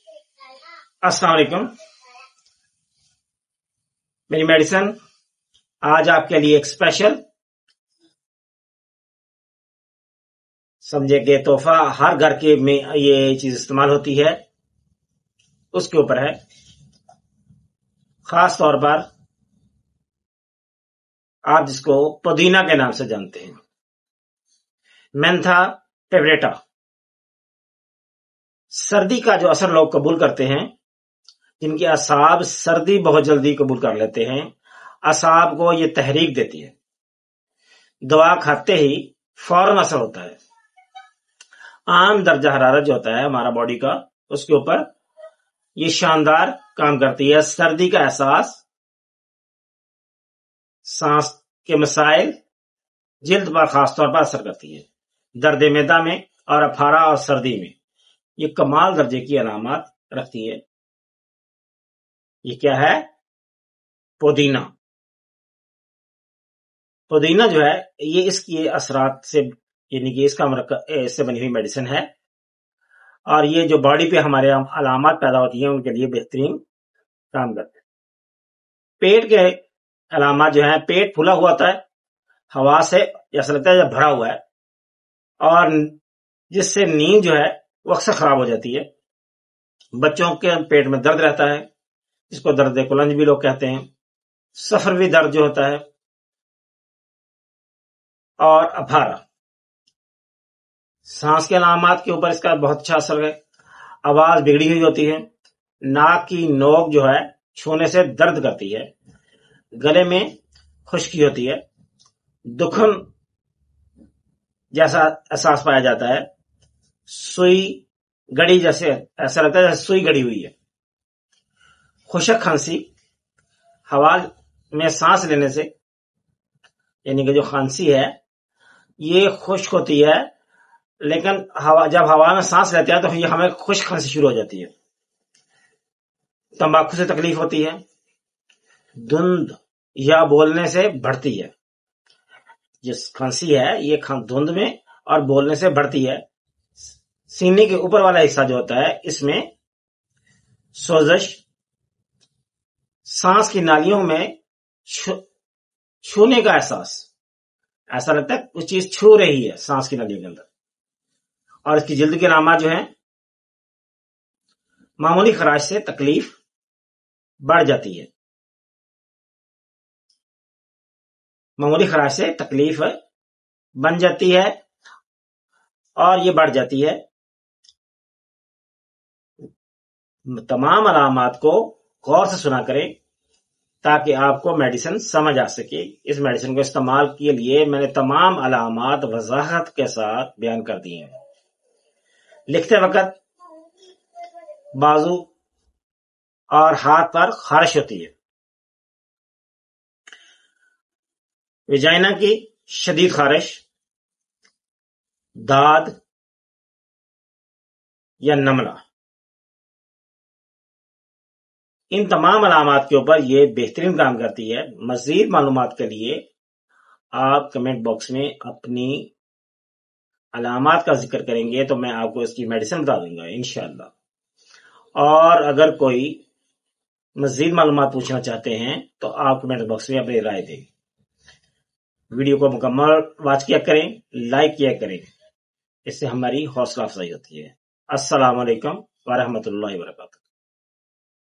अस्सलाम वालेकुम। मेरी मेडिसिन आज आपके लिए एक स्पेशल, समझे कि तोहफा हर घर के में ये चीज इस्तेमाल होती है, उसके ऊपर है। खास तौर पर आप जिसको पुदीना के नाम से जानते हैं, मेंथा पेब्रेटा। सर्दी का जो असर लोग कबूल करते हैं, जिनकी असाब सर्दी बहुत जल्दी कबूल कर लेते हैं, असाब को ये तहरीक देती है। दवा खाते ही फौरन असर होता है। आम दर्जा हरारत जो होता है हमारा बॉडी का, उसके ऊपर ये शानदार काम करती है। सर्दी का एहसास, सांस के मसाइल, जिल्द पर खासतौर पर असर करती है। दर्द मैदा में और अफारा और सर्दी में ये कमाल दर्जे की अलामत रखती है। ये क्या है? पुदीना। पुदीना जो है ये इसकी असरात से, यानी कि इससे बनी हुई मेडिसिन है, और ये जो बॉडी पे हमारे अलामत पैदा होती हैं उनके लिए बेहतरीन काम करते हैं। पेट के अलामत जो है, पेट फूला हुआ होता है, हवा से ऐसा लगता है जब भरा हुआ है, और जिससे नींद जो है वो अक्सर खराब हो जाती है। बच्चों के पेट में दर्द रहता है, जिसको दर्द कुलंज भी लोग कहते हैं। सफरवी दर्द जो होता है, और अफारा। सांस के अलामत के ऊपर इसका बहुत अच्छा असर है। आवाज बिगड़ी हुई होती है, नाक की नोक जो है छूने से दर्द करती है, गले में खुश्की होती है, दुखन जैसा एहसास पाया जाता है, सुई गड़ी जैसे, ऐसा लगता है जैसे सुई गड़ी हुई है, खुशक खांसी, हवा में सांस लेने से, यानी कि जो खांसी है ये खुश्क होती है, लेकिन जब हवा में सांस लेते हैं तो ये हमें खुश्क खांसी शुरू हो जाती है। तंबाकू से तकलीफ होती है, धुंध या बोलने से बढ़ती है। जिस खांसी है ये धुंध में और बोलने से बढ़ती है। सीने के ऊपर वाला हिस्सा जो होता है, इसमें सोजश, सांस की नालियों में छूने का एहसास, ऐसा लगता है कुछ चीज छू रही है सांस की नालियों के अंदर। और इसकी जिल्द की अलामत जो है, मामूली खराश से तकलीफ बढ़ जाती है, मामूली खराश से तकलीफ बन जाती है और ये बढ़ जाती है। तमाम अलामत को गौर से सुना करें ताकि आपको मेडिसिन समझ आ सके। इस मेडिसिन को इस्तेमाल के लिए मैंने तमाम अलामत वजाहत के साथ बयान कर दिए हैं। लिखते वक्त बाजू और हाथ पर खारिश होती है, विजाइना की शदीद खारिश, दाद या नमला, इन तमाम अलामत के ऊपर ये बेहतरीन काम करती है। मजीद मालूमात के लिए आप कमेंट बॉक्स में अपनी अलामत का जिक्र करेंगे तो मैं आपको इसकी मेडिसिन बता दूंगा इंशाअल्लाह। और अगर कोई मजीद मालूमात पूछना चाहते हैं तो आप कमेंट बॉक्स में अपनी राय दें। वीडियो को मुकम्मल वॉच किया करें, लाइक किया करें, इससे हमारी हौसला अफजाई होती है। अस्सलाम वालेकुम व रहमतुल्लाहि व बरकातहू।